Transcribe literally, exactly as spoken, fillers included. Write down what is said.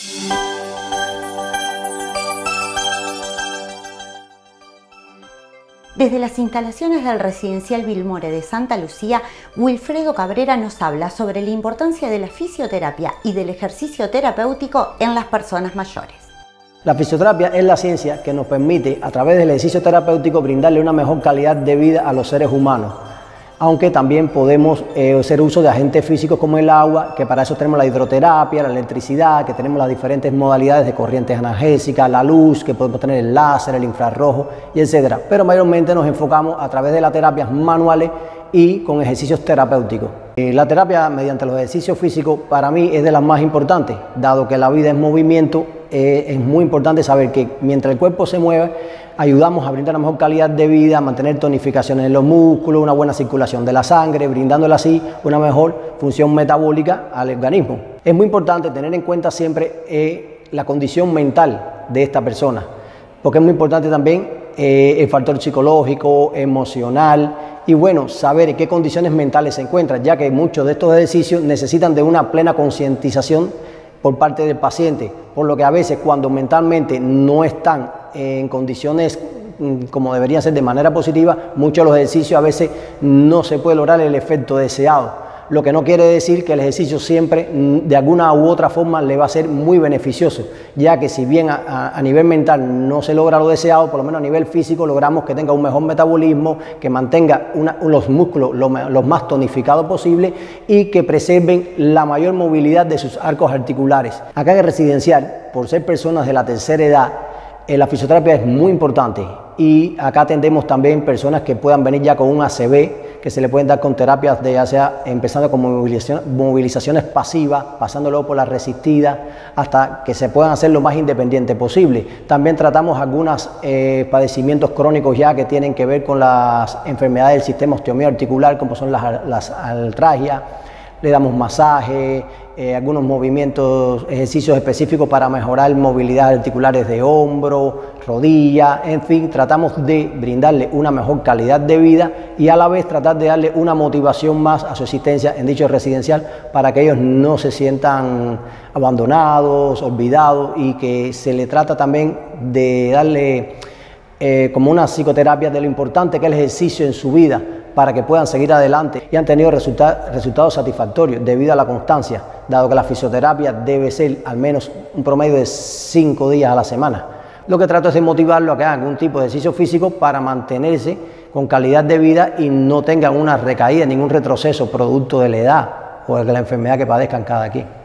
Desde las instalaciones del Residencial Vilmore de Santa Lucía, Wilfredo Cabrera nos habla sobre la importancia de la fisioterapia y del ejercicio terapéutico en las personas mayores. La fisioterapia es la ciencia que nos permite, a través del ejercicio terapéutico, brindarle una mejor calidad de vida a los seres humanos. Aunque también podemos eh, hacer uso de agentes físicos como el agua, que para eso tenemos la hidroterapia, la electricidad, que tenemos las diferentes modalidades de corrientes analgésicas, la luz, que podemos tener el láser, el infrarrojo, y etcétera. Pero mayormente nos enfocamos a través de las terapias manuales y con ejercicios terapéuticos. Eh, la terapia mediante los ejercicios físicos para mí es de las más importantes, dado que la vida es movimiento. Eh, es muy importante saber que mientras el cuerpo se mueve, ayudamos a brindar una mejor calidad de vida, a mantener tonificaciones en los músculos, una buena circulación de la sangre, brindándole así una mejor función metabólica al organismo. Es muy importante tener en cuenta siempre eh, la condición mental de esta persona, porque es muy importante también eh, el factor psicológico, emocional, y bueno, saber en qué condiciones mentales se encuentran, ya que muchos de estos ejercicios necesitan de una plena concientización por parte del paciente, por lo que a veces cuando mentalmente no están en condiciones como deberían ser de manera positiva, muchos de los ejercicios a veces no se puede lograr el efecto deseado. Lo que no quiere decir que el ejercicio siempre de alguna u otra forma le va a ser muy beneficioso, ya que si bien a, a nivel mental no se logra lo deseado, por lo menos a nivel físico logramos que tenga un mejor metabolismo, que mantenga una, los músculos lo, los más tonificados posible y que preserven la mayor movilidad de sus arcos articulares. Acá en el residencial, por ser personas de la tercera edad, eh, la fisioterapia es muy importante y acá atendemos también personas que puedan venir ya con un A C V, que se le pueden dar con terapias de ya sea empezando con movilización, movilizaciones pasivas, pasando luego por la resistida, hasta que se puedan hacer lo más independiente posible. También tratamos algunos eh, padecimientos crónicos ya que tienen que ver con las enfermedades del sistema osteomioarticular, como son las, las artralgias. Le damos masaje, eh, algunos movimientos, ejercicios específicos para mejorar movilidad articulares de hombro, rodilla, en fin, tratamos de brindarle una mejor calidad de vida y a la vez tratar de darle una motivación más a su existencia en dicho residencial para que ellos no se sientan abandonados, olvidados y que se le trata también de darle eh, como una psicoterapia de lo importante que es el ejercicio en su vida, para que puedan seguir adelante y han tenido resulta resultados satisfactorios debido a la constancia, dado que la fisioterapia debe ser al menos un promedio de cinco días a la semana. Lo que trato es de motivarlo a que hagan algún tipo de ejercicio físico para mantenerse con calidad de vida y no tengan una recaída, ningún retroceso producto de la edad o de la enfermedad que padezcan cada quien.